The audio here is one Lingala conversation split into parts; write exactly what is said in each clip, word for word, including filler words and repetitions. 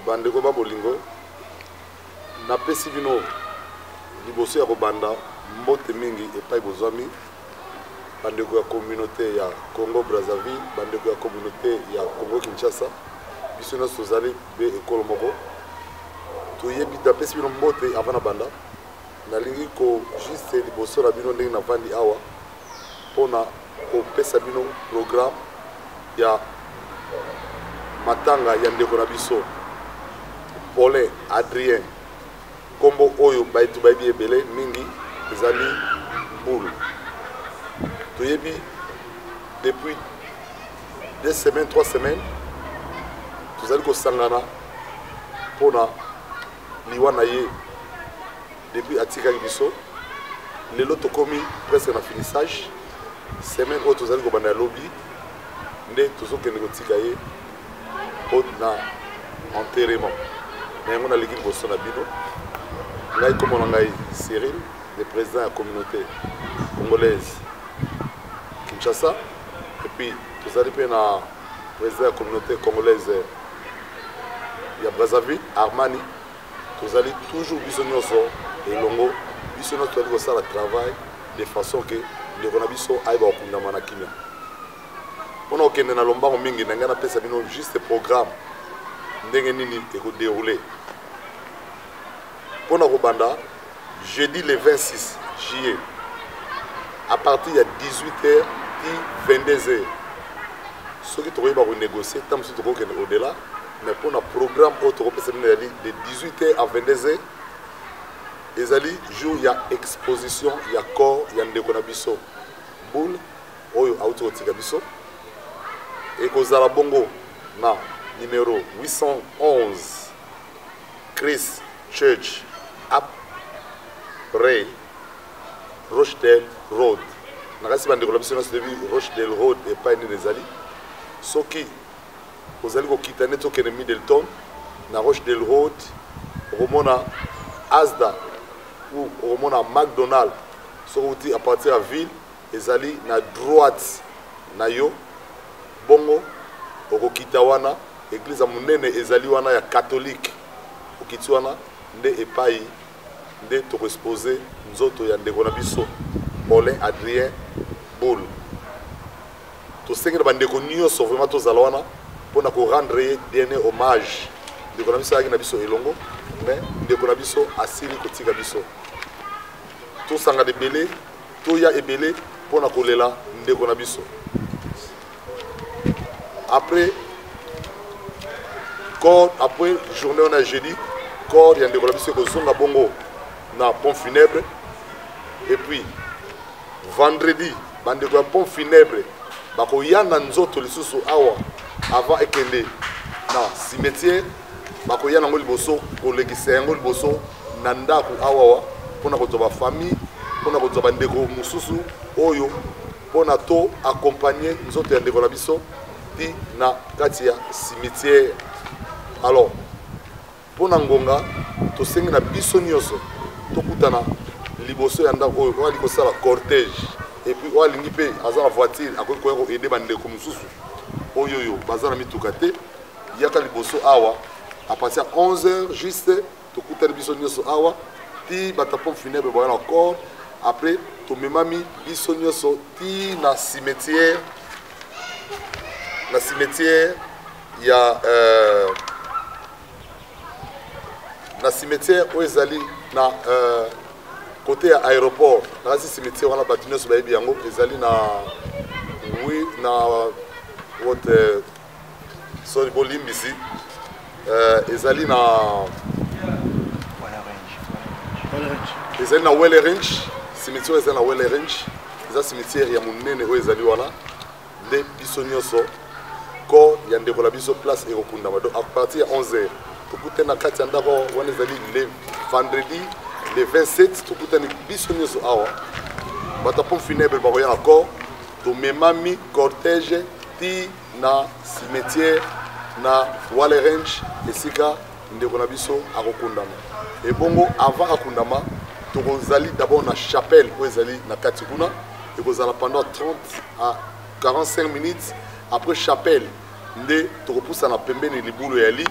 bandeko ba bolingo napesi bino liboso ya kobanda mbote mingi epai bozwami bandeko ya communauté ya Congo Brazzaville, bandeko ya communauté ya Congo Kinshasa, biso nyonso tozali be ekolo moko toyebi napesi bino mbote avant na banda nalingi ko juste liboso na bino ndenge navandi awa mpona kopesa bino programme ya matanga ya ndeko na biso Paulin Adrien kombo oyo baitu bayebi ebele mingi ezali Boule. Toyebi depuis deux semaines, trois semaines, nous allons sangana pour na liwana ye depuis Atika Biso. Les lots commis presque na finissage. Semaine où nous allons go banda lobby, ndé toujours que nous tikaye pour na enterrement. Mais on a l'équipe bosso na bino. Là comme on a Cyril, le président de la communauté congolaise Kinshasa, et puis nous allons faire le président de la communauté congolaise de Brazzaville, Armani. Nous allons toujours bisogner et longo, bisogner de faire le travail de façon que les Ronabiso aillent au Kundamana Kenya. On a na lomba au mingi, n'engana pesa bino juste programme, n'engana nini et dérouler. Pour nous banda, jeudi le vingt-six juillet, à partir de dix-huit heures et vingt-deux heures. Ceux qui trouvent pas négocier, tant que vous au-delà, mais pour un programme autre de dix-huit heures à vingt-deux heures, les alliés jour il y a exposition, il y a corps, il y a un déconabiso, boule, oyo auto tigabiso, et kozala bongo na numéro huit cent onze, Chris Church, après Rochdale Road. Nakasi bande kolabisi na sevi Rochdale Road et pas ni les ali. Soki ozali ko kitane to kene Middleton na Rochdale Road, romona Asda ou romona McDonald. Soki à partir à ville, ezali na droite na yo bongo oko kitawana église munene ezali wana ya catholique. Okitiwana nde epai nde to exposer nzoto ya ndeko na biso Paulin Adrien Boule. To sengela bandeko nyonso vraiment to zalwana pona ko rendre dernier hommage ndeko na biso yaki na biso elongo mais ndeko na biso asili kotika biso. To sanga de belé to ya ebele pona kolela ndeko na biso. Après corps après journée on a jeudi corps ya ndeko na biso ko zonga bongo na pont funèbre. Et puis vendredi bandeko ya pont funèbre bako yana nzoto lisusu awa avant ekende na cimetière bako yana ngo liboso ko lekisa yango liboso na ndako awa pona kozoba famille pona kozoba ndeko mususu oyo pona to accompagner nzoto ya ndeko na biso di na kati ya cimetière. Alors pona ngonga to sengi na biso nyoso to kutana liboso ya ndako oyo wali ko sala cortège et puis wali ngi pe azana voiture akoki ko aider bandeko mususu oyo yo bazana mituka te yaka liboso awa à partir de onze heures juste to kutana biso nyoso awa ti batapon funèbre boya encore après to memami biso nyoso ti na cimetière na cimetière il y a euh, na cimetière où ezali na euh, côté à aéroport na si cimetière wana batuno so bayebi yango ezali na oui na wote sorry bolimbisi euh ezali na ezali na Wele Range cimetière ezali na Wele Range eza cimetière ya munene où ezali wana nde biso nyonso ko ya ndeko la biso place et okunda donc à partir de onze heures tout na kati ndako wana ezali le vendredi le vingt-sept tout na biso nyoso awa batapon funèbre ba koya encore to memami cortège ti na cimetière na Wale Range esika ndeko na biso akokundama et bongo avant akundama to kozali d'abord na chapelle où ezali na kati kuna et kozala pendant trente à quarante-cinq minutes après chapelle nde to repoussa na pembeni libulu ya li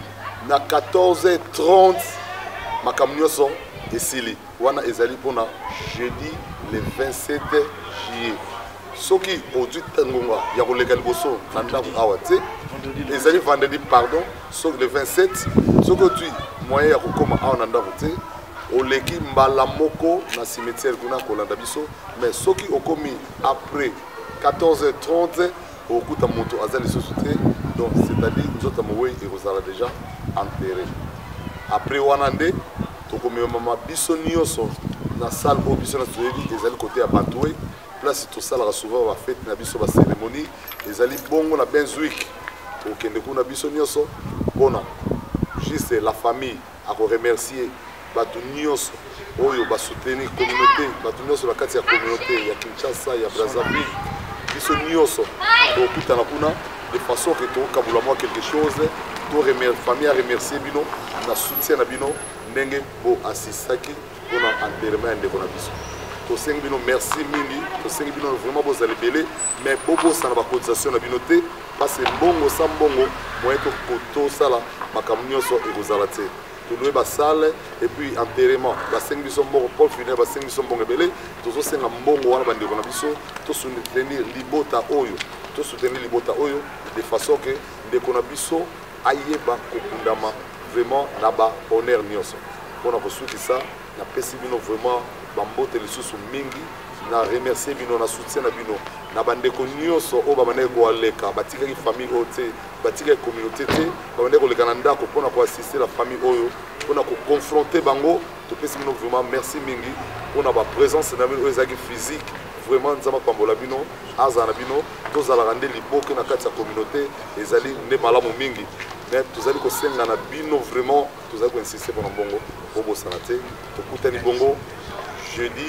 na quatorze heures trente makambo nyonso esili wana ezali mpona jeudi le vingt-sept juillet soki ozwi ngonga ya koleka liboso na ndako awa te ezali vendredi pardon soki le vingt-sept soki ozwi moyen ya kokoma awa na ndako te oleki mbala moko na cimetière kuna kolanda biso mais soki okomi après quatorze heures trente okuta moto aza lisusu te donc c'est-à-dire nzota mowei ekozala déjà enterré après wana nde tokomemama biso nyonso na salle oyo biso na toyebi ezali kote ya Bantoué place tosalaka souvent bafete na biso bacérémonie ezali bongo na Benzwick okende kuna biso nyonso mpona juste la famille akoremercier bato nyonso oyo basoutenir communauté bato nyonso na kati ya communauté ya Kinshasa ya Brazzaville biso nyonso tokutana kuna de façon que tokabula mwa quelque chose to remercier famille a remercier bino na soutien na bino ndenge bo assistaki mpona enterrement ya ndeko na biso tosengi bino merci mingi tosengi bino vraiment bozala ebele mais bobosana bacotisation na bino te parce mbongo sa mbongo moyen tosala makambo nyonso ekozala te toloye basale et puis enterrement basengi biso mbongo Paul Funer basengi biso mbongo ebele tozosenga mbongo wana bandeko na biso tosoutenir libota oyo tosoutenir libota oyo de façon que ndeko na biso ayeba kokundama vraiment na ba honneur nyonso mpona kosukisa napesi bino vraiment bambote lisusu mingi na remercier bino na soutien na bino na bandeko nyonso oyo babandaki koleka batikaki famille oyo te batikaki communauté te babandaki koleka na ndako mpona koassister la famille oyo mpona koconfronter bango topesi bino vraiment merci mingi mpona baprésence na bino oyo ezalaki physique vraiment nzambe apambola bino azala na bino tozalaka nde liboke na kati ya communauté ezali nde malamu mingi mais tozali kosenga na bino vraiment tozali koinsiste mpona mbongo obosana te tokutani bongo jeudi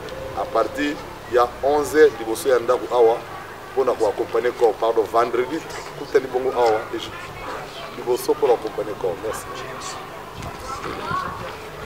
à partir ya onze heures liboso ya ndako awa mpona koaccompagner corps pardon vendredi tokutani bongo awa liboso mpona accompagner corps merci